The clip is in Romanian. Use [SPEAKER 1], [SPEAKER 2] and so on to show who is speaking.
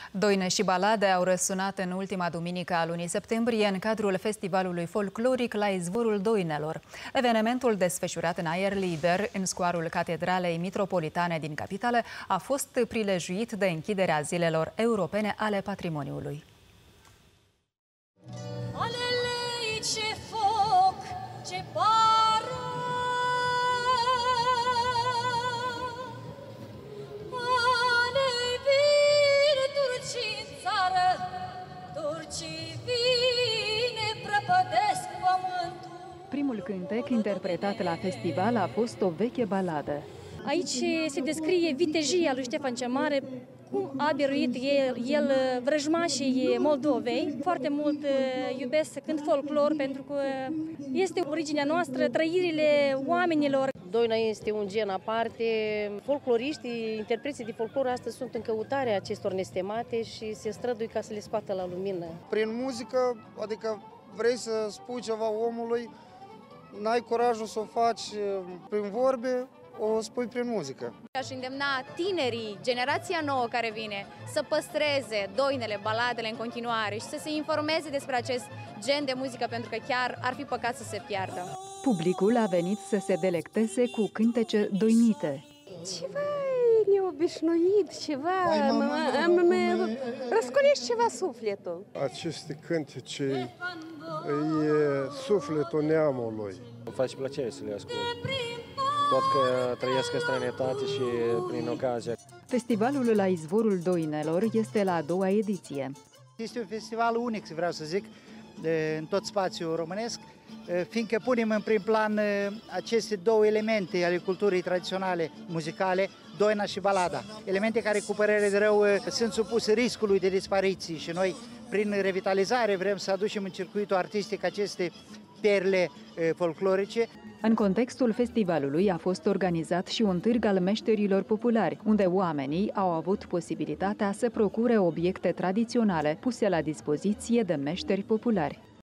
[SPEAKER 1] Doine și balade au răsunat în ultima duminică a lunii septembrie în cadrul festivalului folcloric la Izvorul Doinelor. Evenimentul desfășurat în aer liber în scoarul Catedralei Mitropolitane din capitală a fost prilejuit de închiderea zilelor europene ale patrimoniului.
[SPEAKER 2] Alelei, ce foc, ce pară! Ale vin turcii în țară, turcii vine prăpădesc pământul.
[SPEAKER 1] Primul cântec interpretat la festival a fost o veche baladă.
[SPEAKER 3] Aici se descrie vitejia lui Ștefan cel Mare, cum a biruit el vrăjmașii Moldovei. Foarte mult iubesc să cânt folclor pentru că este originea noastră, trăirile oamenilor.
[SPEAKER 4] Doina este un gen aparte. Folcloriștii, interpreții de folclor astăzi sunt în căutarea acestor nestemate și se străduie ca să le scoată la lumină.
[SPEAKER 5] Prin muzică, adică vrei să spui ceva omului, n-ai curajul să o faci prin vorbe, o spui prin muzică.
[SPEAKER 6] Aș îndemna tinerii, generația nouă care vine, să păstreze doinele, baladele în continuare și să se informeze despre acest gen de muzică, pentru că chiar ar fi păcat să se piardă.
[SPEAKER 1] Publicul a venit să se delecteze cu cântece doinite.
[SPEAKER 7] Ceva neobișnuit, ceva, răscolește ceva sufletul.
[SPEAKER 8] Aceste cântece e sufletul neamului.
[SPEAKER 9] Îmi face plăcere să le ascult, tot că trăiesc în străinătate și prin ocazia.
[SPEAKER 1] Festivalul la Izvorul Doinelor este la a doua ediție.
[SPEAKER 10] Este un festival unic, vreau să zic, în tot spațiul românesc, fiindcă punem în prim plan aceste două elemente ale culturii tradiționale muzicale, doina și balada. Elemente care, cu părere de rău, sunt supuse riscului de dispariție și noi, prin revitalizare, vrem să aducem în circuitul artistic aceste perle folclorice.
[SPEAKER 1] În contextul festivalului a fost organizat și un târg al meșterilor populari, unde oamenii au avut posibilitatea să procure obiecte tradiționale puse la dispoziție de meșteri populari.